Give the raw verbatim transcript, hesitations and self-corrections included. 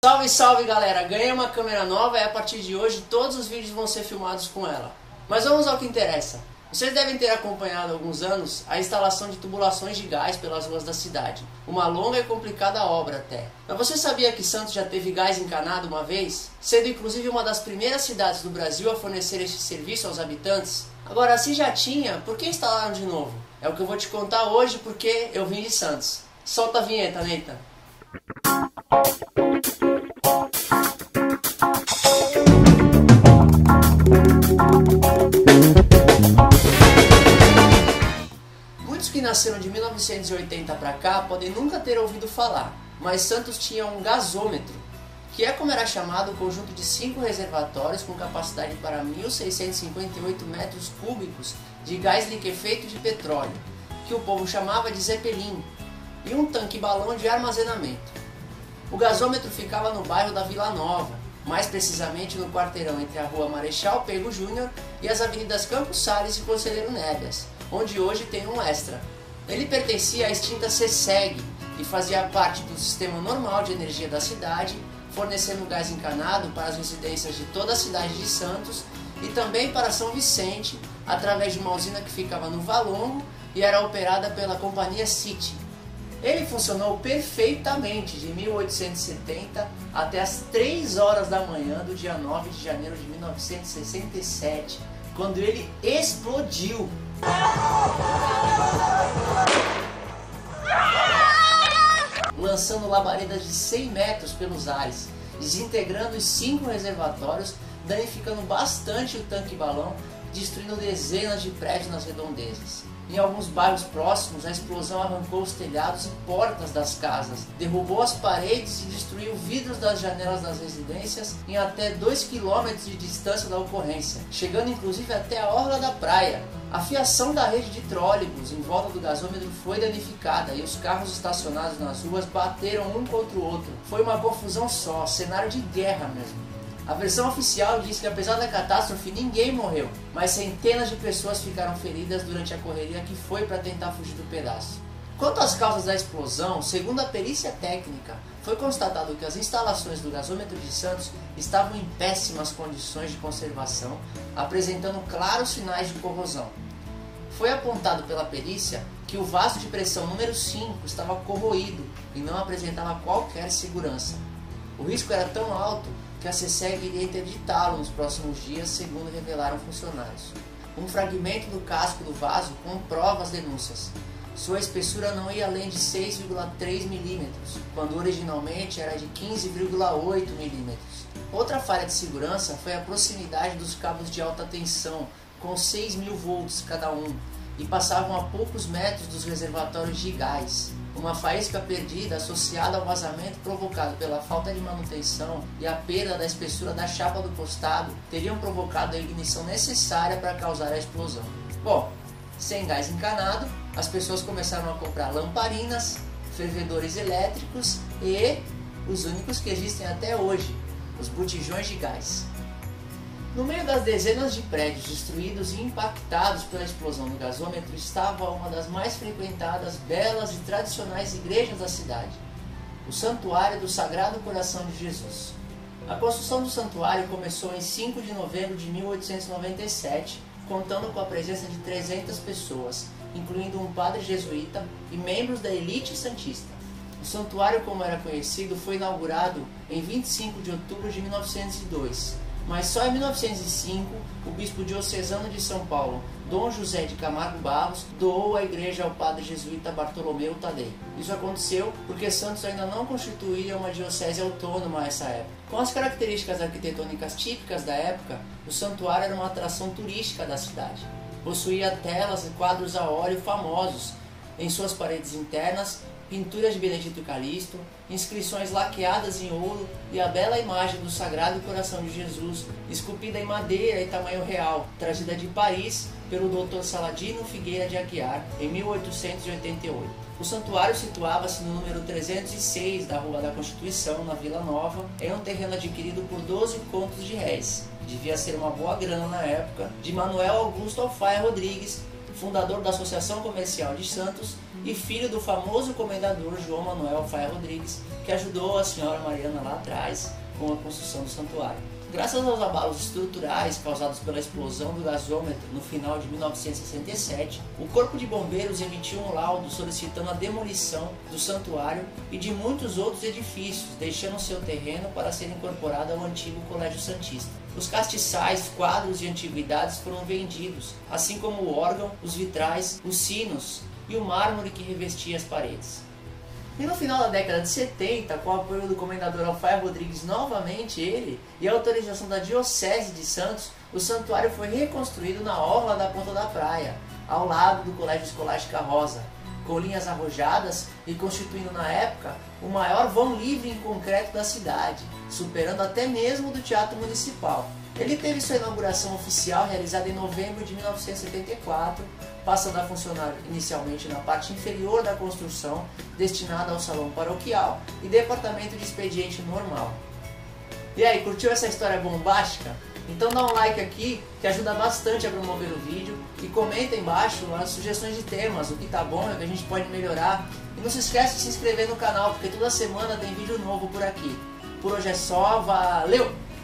Salve, salve galera! Ganhei uma câmera nova e a partir de hoje todos os vídeos vão ser filmados com ela. Mas vamos ao que interessa. Vocês devem ter acompanhado há alguns anos a instalação de tubulações de gás pelas ruas da cidade. Uma longa e complicada obra até. Mas você sabia que Santos já teve gás encanado uma vez? Sendo inclusive uma das primeiras cidades do Brasil a fornecer este serviço aos habitantes? Agora, se já tinha, por que instalaram de novo? É o que eu vou te contar hoje porque eu vim de Santos. Solta a vinheta, Neita. Muitos que nasceram de mil novecentos e oitenta para cá podem nunca ter ouvido falar, mas Santos tinha um gasômetro, que é como era chamado o conjunto de cinco reservatórios com capacidade para mil seiscentos e cinquenta e oito metros cúbicos de gás liquefeito de petróleo, que o povo chamava de Zeppelin, e um tanque-balão de armazenamento. O gasômetro ficava no bairro da Vila Nova, mais precisamente no quarteirão entre a rua Marechal Pego Júnior e as avenidas Campos Sales e Conselheiro Nébias, onde hoje tem um Extra. Ele pertencia à extinta CESEG e fazia parte do sistema normal de energia da cidade, fornecendo gás encanado para as residências de toda a cidade de Santos e também para São Vicente, através de uma usina que ficava no Valongo e era operada pela companhia City. Ele funcionou perfeitamente de mil oitocentos e setenta até as três horas da manhã do dia nove de janeiro de mil novecentos e sessenta e sete, quando ele explodiu. Lançando labaredas de cem metros pelos ares, desintegrando os cinco reservatórios, danificando bastante o tanque-balão, destruindo dezenas de prédios nas redondezas. Em alguns bairros próximos, a explosão arrancou os telhados e portas das casas, derrubou as paredes e destruiu vidros das janelas das residências em até dois quilômetros de distância da ocorrência, chegando inclusive até a orla da praia. A fiação da rede de trólebus em volta do gasômetro foi danificada e os carros estacionados nas ruas bateram um contra o outro. Foi uma confusão só, cenário de guerra mesmo. A versão oficial diz que apesar da catástrofe ninguém morreu, mas centenas de pessoas ficaram feridas durante a correria que foi para tentar fugir do pedaço. Quanto às causas da explosão, segundo a perícia técnica, foi constatado que as instalações do gasômetro de Santos estavam em péssimas condições de conservação, apresentando claros sinais de corrosão. Foi apontado pela perícia que o vaso de pressão número cinco estava corroído e não apresentava qualquer segurança. O risco era tão alto que a CESEG iria interditá-lo nos próximos dias, segundo revelaram funcionários. Um fragmento do casco do vaso comprova as denúncias. Sua espessura não ia além de seis vírgula três milímetros, quando originalmente era de quinze vírgula oito milímetros. Outra falha de segurança foi a proximidade dos cabos de alta tensão, com seis mil volts cada um, e passavam a poucos metros dos reservatórios de gás. Uma faísca perdida associada ao vazamento provocado pela falta de manutenção e a perda da espessura da chapa do costado teriam provocado a ignição necessária para causar a explosão. Bom, sem gás encanado, as pessoas começaram a comprar lamparinas, fervedores elétricos e os únicos que existem até hoje, os botijões de gás. No meio das dezenas de prédios destruídos e impactados pela explosão do gasômetro estava uma das mais frequentadas, belas e tradicionais igrejas da cidade, o Santuário do Sagrado Coração de Jesus. A construção do santuário começou em cinco de novembro de mil oitocentos e noventa e sete, contando com a presença de trezentas pessoas, incluindo um padre jesuíta e membros da elite santista. O santuário, como era conhecido, foi inaugurado em vinte e cinco de outubro de mil novecentos e dois. Mas só em mil novecentos e cinco, o bispo diocesano de São Paulo, Dom José de Camargo Barros, doou a igreja ao padre jesuíta Bartolomeu Tadei. Isso aconteceu porque Santos ainda não constituía uma diocese autônoma a essa época. Com as características arquitetônicas típicas da época, o santuário era uma atração turística da cidade. Possuía telas e quadros a óleo famosos em suas paredes internas, pinturas de Benedito Calixto, inscrições laqueadas em ouro e a bela imagem do Sagrado Coração de Jesus, esculpida em madeira e tamanho real, trazida de Paris pelo doutor Saladino Figueira de Aguiar em mil oitocentos e oitenta e oito. O santuário situava-se no número trezentos e seis da Rua da Constituição, na Vila Nova, em um terreno adquirido por doze contos de réis. Devia ser uma boa grana na época, de Manuel Augusto Alfaia Rodrigues, fundador da Associação Comercial de Santos e filho do famoso comendador João Manuel Faia Rodrigues, que ajudou a senhora Mariana lá atrás com a construção do santuário. Graças aos abalos estruturais causados pela explosão do gasômetro no final de mil novecentos e sessenta e sete, o Corpo de Bombeiros emitiu um laudo solicitando a demolição do santuário e de muitos outros edifícios, deixando seu terreno para ser incorporado ao antigo Colégio Santista. Os castiçais, quadros e antiguidades foram vendidos, assim como o órgão, os vitrais, os sinos e o mármore que revestia as paredes. E no final da década de setenta, com o apoio do comendador Alfaia Rodrigues, novamente ele, e a autorização da Diocese de Santos, o santuário foi reconstruído na orla da Ponta da Praia, ao lado do Colégio Escolástica Rosa, com linhas arrojadas e constituindo na época o maior vão livre em concreto da cidade, superando até mesmo o do Teatro Municipal. Ele teve sua inauguração oficial realizada em novembro de mil novecentos e setenta e quatro, passando a funcionar inicialmente na parte inferior da construção, destinada ao salão paroquial e departamento de expediente normal. E aí, curtiu essa história bombástica? Então dá um like aqui, que ajuda bastante a promover o vídeo, e comenta aí embaixo as sugestões de temas, o que tá bom e o que a gente pode melhorar. E não se esquece de se inscrever no canal, porque toda semana tem vídeo novo por aqui. Por hoje é só, valeu!